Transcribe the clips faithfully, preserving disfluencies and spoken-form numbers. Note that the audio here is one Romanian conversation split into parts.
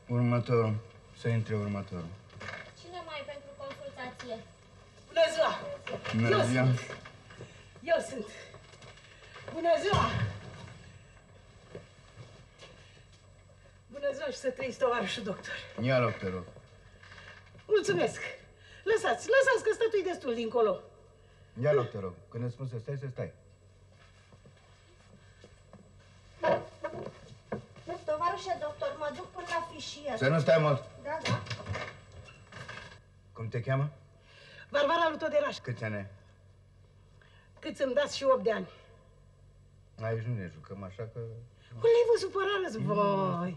Următorul. Să intre următorul. Cine mai pentru consultație? Bună ziua! Bună ziua! Eu sunt. Bună ziua! Bună ziua și să trăiți, tovarășul doctor. Ia loc, te rog. Mulțumesc. Lăsați, lăsați că stătui destul dincolo. Ia loc, te rog. Când îți spun să stai, să stai. Tovarășe doctor, mă duc până la fișier. Să nu stai mult. Da, da. Cum te cheamă? Varvara Lutoderaș. Câți ani ai? Cât să-mi dați și opt de ani. Aici nu ne jucăm așa că... Ulei, vă supărați, voi.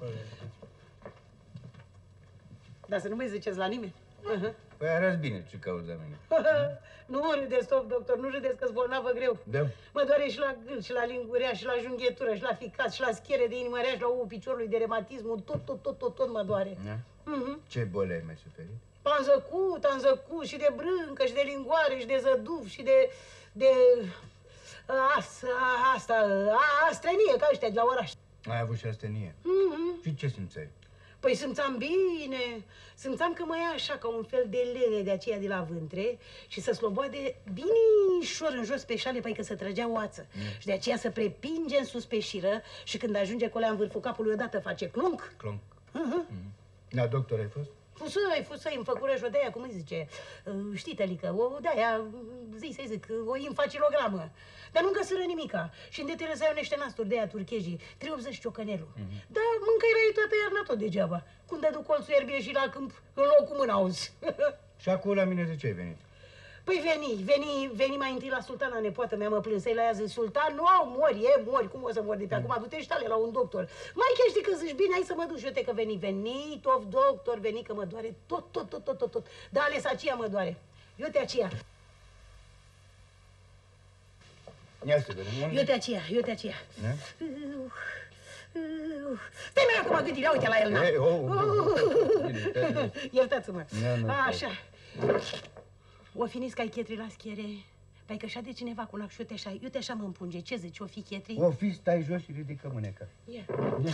Dar să nu mai ziceți la nimeni. Păi arăți bine ce cauți de mine. Nu râdeți, stop, doctor, nu râdeți că-s bolnavă greu. Da. Mă doare și la gât, și la lingurea, și la junghetură, și la ficat, și la schiere de inimă rea, și la ouul piciorului, de reumatismul, tot, tot, tot, tot, tot mă doare. Da? Mm-hmm. Ce boli ai mai suferit? Am zăcut, am zăcut și de brâncă, și de lingoare, și de zăduf, și de... de... Asta, asta, astrenie, ca ăștia de la oraș. Ai avut și astenie. Mm-hmm. Și ce simțeai? Păi simțeam bine, simțeam că mă ia așa ca un fel de lene de aceea de la vântre și să sloboade binișor în jos pe șale, păi că să trăgea oață. Mm. Și de aceea să prepinge în sus pe șiră și când ajunge colea în vârful capului odată face clonc. Clonc. Uh-huh. Mm. Da, doctor ai fost? Fusăi, fusăi, îmi făcură și o de-aia, cum îi zice, știi, Tălică, o de-aia, zi să-i zic, o infacilogramă. Dar nu găsiră nimica. Și în detele să niște nasturi de-aia turchejii, trei optzeci ciocănelul. Mm-hmm. Dar mâncai la ei toată iarna tot degeaba. Când dădu colțul ierbie și la câmp, în loc cu mâna, auzi. Și acum la mine de ce ai venit? Păi veni, veni, veni mai întâi la sultana, nepoată mea, mă plânsei la ea, zic, sultan, nu au, mori, e, mori, cum o să mori de pe acum, du-te și tale la un doctor. Mai chiar știi că zici, bine, hai să mă duc și uite că veni, veni, of doctor, veni că mă doare tot, tot, tot, tot, tot, tot. Dar ales aceea mă doare. Eu te aceea. Ia să vedem. Eu te aceea, eu te aceea. Ne? Stai mai acum gândit, ia uite la el, na. Ei, oh, oh. Iertați-mă. Ja, așa. O fi nisca-i Chetri la schiere. Păi că așa de cineva cu lac și eu te așa, eu te așa mă împunge. Ce zici, o fi Chetri? O fi, stai jos și ridică mâneca. Ia. Ia.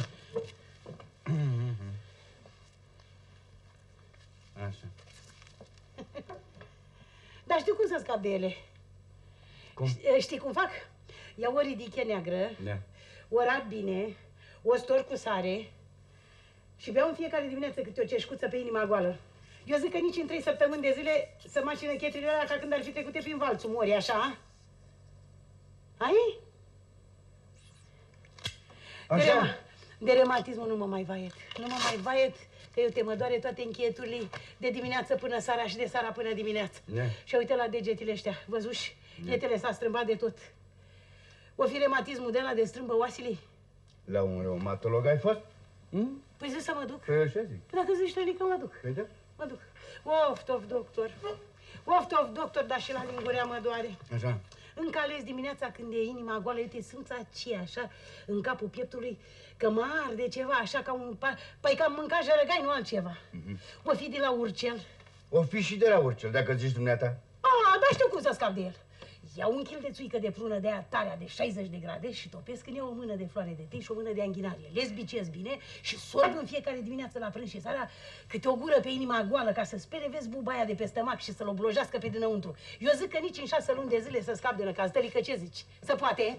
Așa. Dar știu cum să scap de ele. Cum? Știi cum fac? Iau o ridiche neagră, Da. o rat bine, o stor cu sare și beau în fiecare dimineață câte o ceșcuță pe inima goală. Eu zic că nici în trei săptămâni de zile să mașină chetrile alea ca când ar fi trecute prin valțul mori, așa? Ai? Așa? De, rema, de reumatismul nu mă mai vaiet. Nu mă mai vaiet că eu te mă doare toate încheieturile de dimineață până seara și de seara până dimineață. Da. Și uite la degetele ăștia, văzuși? Da. Ietele s-a strâmbat de tot. O fi reumatismul de ăla de strâmbă oasele? La un reumatolog ai fost? Hmm? Păi zic să mă duc. Păi așa zic. Păi dacă zici, Tălică, mă duc. Păi da. Mă duc. Oft, of, doctor. Oft, of, doctor, dar și la lingurea mă doare. Așa. Încă ales dimineața când e inima goală, eu te simți aceea, așa, în capul pieptului, că mă arde ceva, așa, ca un... Păi că am mâncat jărăgai, nu altceva. Mm-hmm. O fi de la Urcel. O fi și de la Urcel, dacă zici dumneata. A, dar știu cum să scap de el. Iau un kil de țuică de prună de aia tarea de șaizeci de grade și topesc în ea o mână de floare de tei și o mână de anghinarie. Le zbicez bine și sorb în fiecare dimineață la prânz și seara câte o gură pe inima goală ca să spere, vezi, buba aia de pe stomac și să-l oblojească pe dinăuntru. Eu zic că nici în șase luni de zile să scap de năcaz. Tălică, ce zici? Se poate?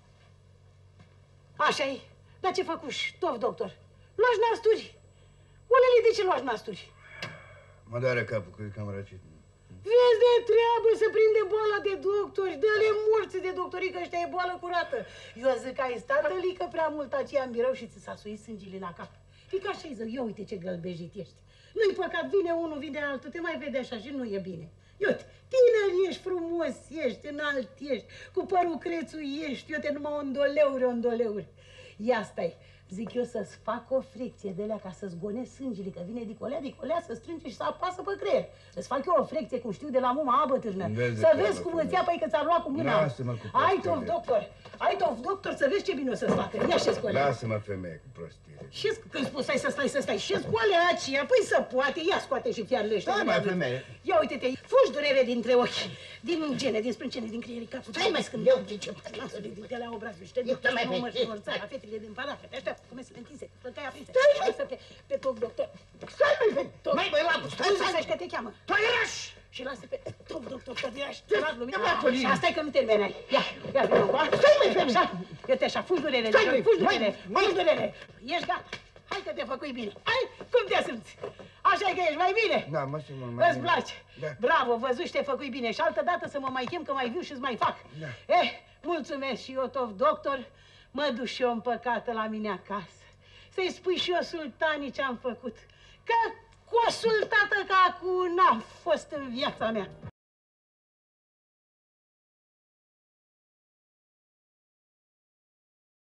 Așa-i? Dar ce făcuși? Tof, doctor. Luași nasturi. Olele, de ce luași nasturi? Mă doare capul, că e cam răcit. Vezi de treabă să prinde boala de doctori, dă-le morți de doctorii, că ăștia e boală curată. Eu zic că ai stat, Tălică, prea mult aceea în birou și ți s-a suit sângele la cap. Fică așa-i zic, ia uite ce gălbejit ești. Nu-i păcat, vine unul, vine altul, te mai vede așa și nu e bine. Iute, tiner ești, frumos ești, înalt ești, cu părul crețul ești, iute, numai ondoleuri, ondoleuri. Ia stai. Zic eu să-ți fac o frecție de alea ca să-ți gonezi sângele, că vine dicolea, dicolea, să strânge și să apasă pe creier. Îți fac eu o frecție, cum știu, de la muma abă târnă. Să vezi cum îți ia, păi că ți-a luat cu mâna. Lasă-mă cu Ai tof, doctor, ai tof, doctor, să vezi ce bine o să-ți facă. Ia și scoalea. Lasă-mă, femeie, cu prostire. Și când spui stai să stai, să stai, și scoalea aceea, păi să poate, ia scoate și fiarele ăștia. Stai, mai, femeie. Ia uite-te, fugi durere dintre ochi, din gene, din sprâncene, din creierii capului. Stai mai scând, eu ce ce. Lasă, ridică la obrazul, și te duc, te mai mă și morța la fetele din parafet, așa. Puneți-le întinse, plăcai aprinse. Stai, să pe, pe toc, doctor. Stai, mai ven! Mai, băi, labu, stai, stai! stai! Că te cheamă. Toieraș! Și lasă pe toc, doctor, că de așa. Și asta e că nu terminai. Ia, ia, vină cu asta. Stai, mai ven! Așa, uite așa, fugi durere, fugi durere, fugi durere. Ești gata. Hai că te făcui bine. Hai, cum te simți? Așa că ești mai bine? Da, mă simt mult mai Îți bine. place? Da. Bravo, văzut și te făcui bine. Și altă dată să mă mai chem că mai viu și-ți mai fac. Da. Eh, mulțumesc și eu, tof doctor. Mă duc și eu împăcată la mine acasă. Să-i spui și eu sultanii ce-am făcut. Că cu o sultată ca acum n-am fost în viața mea.